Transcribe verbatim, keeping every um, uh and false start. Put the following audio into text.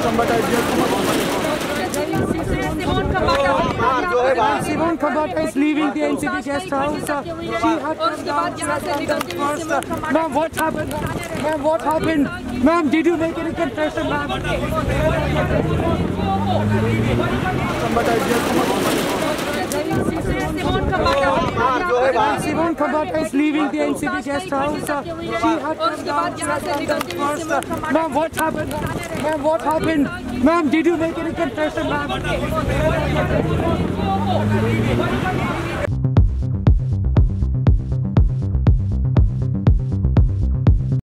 Simone Kambata is leaving the N C P guest house. She had come down first. Ma'am, what happened? Ma'am, what happened? Ma'am, did you make any confession, ma'am? Simone Kambata is leaving the N C P guest house. She had come down first. Ma'am, what happened? Ma'am, what happened? Ma'am, did you make any confession, ma'am?